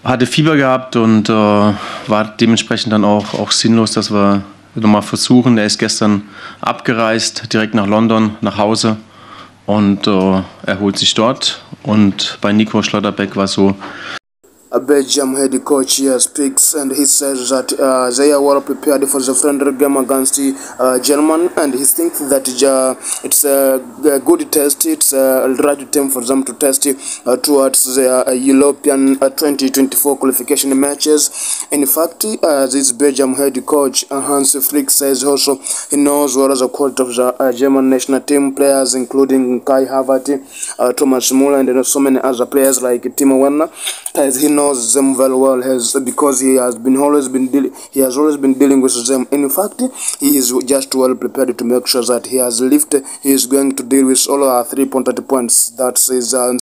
Hatte Fieber gehabt und war dementsprechend dann auch sinnlos, dass wir nochmal versuchen. Er ist gestern abgereist, direkt nach London, nach Hause und erholt sich dort. Und bei Nico Schlotterbeck war so. A Belgium head coach here speaks, and he says that they are well prepared for the friendly game against Germany, and he thinks that it's a good test. It's a right time for them to test towards the European 2024 qualification matches. In fact, this Belgium head coach Hansi Flick says also he knows what is the quality of the German national team players, including Kai Havertz, Thomas Müller, and so many other players like Timo Werner. He knows them very well, because he has always been dealing with them. In fact, he is just well prepared to make sure that he is going to deal with all our 3 points. That is